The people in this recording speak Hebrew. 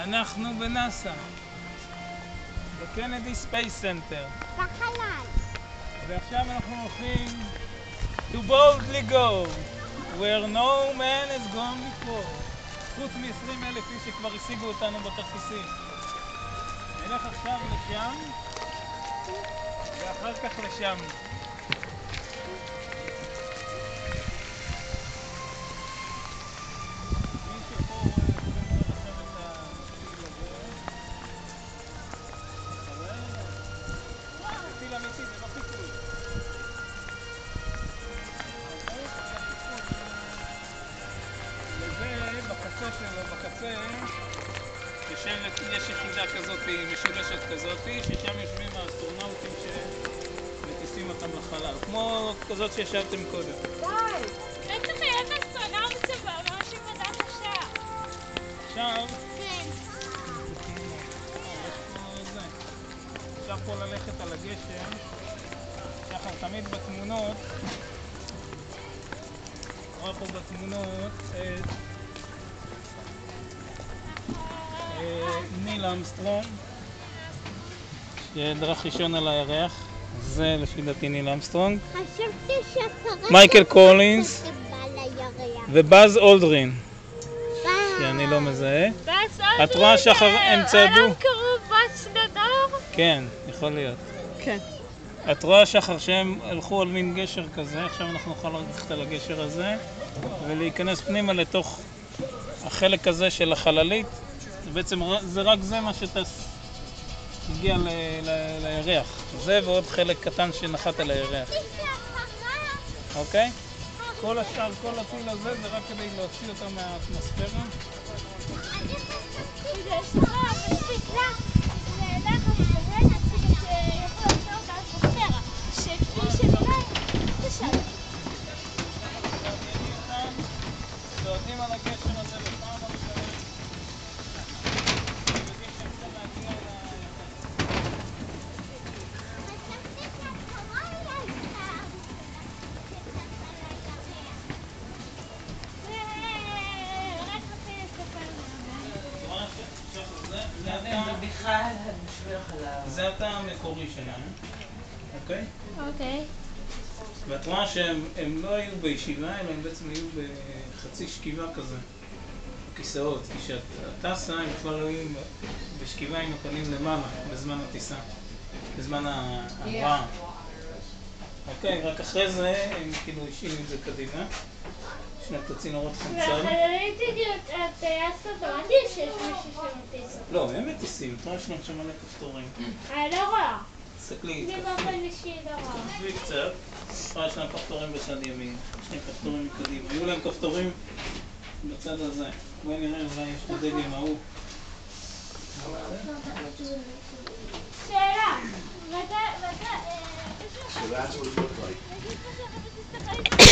אנחנו בנאסא, בקנדי ספייס סנטר. בחלל. ועכשיו אנחנו הולכים to boldly go where no man has gone before. חוץ מ-20,000 איש שכבר השיגו אותנו בכרטיסים. נלך עכשיו לשם ואחר כך לשם. בקצה יש יחידה כזאת, משולשת כזאת, ששם יושבים האסטרונאוטים שמטיסים אותם לחלל, כמו כזאת שישבתם קודם. די! בטח יש אסטרונאוט ממש עם מדע קשה. עכשיו? כן. אפשר פה ללכת על הגשם. שחר תמיד בתמונות, רואה פה בתמונות את ניל אמסטרונג שדרך ראשון על הירח. זה לפי דעתי ניל אמסטרונג. חשבתי שהשרה מייקל קולינס ובאז אולדרין שאני לא מזהה. את רואה שחר הם צעדו? עליו קראו בץ נדור? כן, יכול להיות. כן. את רואה שחר שהם הלכו על מין גשר כזה. עכשיו אנחנו נוכל ללכת על הגשר הזה ולהיכנס פנימה לתוך החלק הזה של החללית. בעצם זה רק זה מה שהגיע לירח. זה ועוד חלק קטן שנחת על הירח. אוקיי? כל השאר, כל הטיל הזה זה רק כדי להוציא אותו מהאטמוספירה. צועדים על הגשר הזה בפעם הראשונה. זה התא המקורי שלנו, אוקיי? אוקיי. ואת רואה שהם לא היו בישיבה, אלא הם בעצם היו בחצי שכיבה כזה, בכיסאות. כשאת טסה, הם בכלל לא היו בשכיבה עם הפנים למעלה בזמן הטיסה, בזמן ההמראה. אוקיי, רק אחרי זה הם כאילו השאירו את זה קדימה. יש את הצינורות חמצן. והחללית הגיעות הטייס אוטומטי שיש מישהו שמטיס? לא, הם מטיסים. את רואה יש להם שם מלא כפתורים. לא רואה. תסתכלי, אני באופן אישי לא רואה. תחשבי קצת. יש להם כפתורים בצד ימין, יש להם כפתורים מקדימה. היו להם כפתורים בצד הזה. בואי נראה, אולי יש את הדגם ההוא. שאלה. So that's what it looked like.